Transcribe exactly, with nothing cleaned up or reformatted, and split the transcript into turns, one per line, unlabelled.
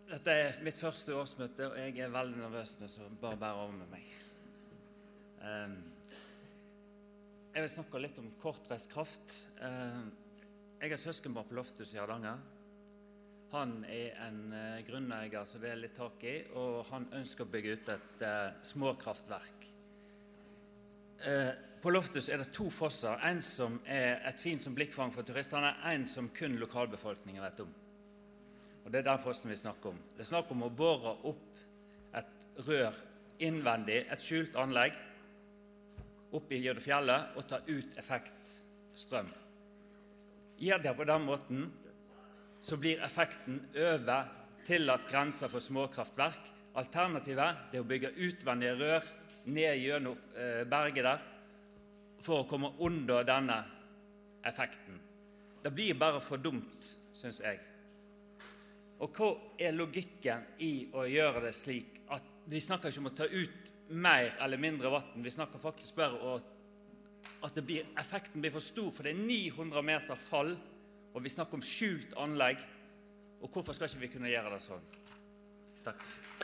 Dette er mitt første årsmøte, og jeg er veldig nervøs nå, så bare bær over med meg. Um, jeg vil snakke litt om kortreist kraft. Um, jeg er søskenbarn på Loftus i Hardanger. Han er en uh, grunneier, så det er litt tak i, og han ønsker å bygge ut et uh, småkraftverk. Uh, på Loftus er det to fosser, en som er et fint som blikkfang for turisterne, en som kun lokalbefolkningen vet om. Og det er den fossen vi snakker om. Det er snakk om å bore opp et rør innvendig, et skjult anlegg, opp i fjellet og ta ut effektstrøm. Gjør det på den måten, så blir effekten over tillatt grenser for småkraftverk. Alternativet er å bygge utvendige rør ned gjennom berget der, for å komme under denne effekten. Det blir bare for dumt, synes jeg. Og hva er logikken i å gjøre det slik at vi snakker ikke om å ta ut mer eller mindre vatten, vi snakker faktisk bare om at det blir, effekten blir for stor, for det er ni hundre meter fall, og vi snakker om skjult anlegg, og hvorfor skal ikke vi kunne gjøre det sånn? Takk.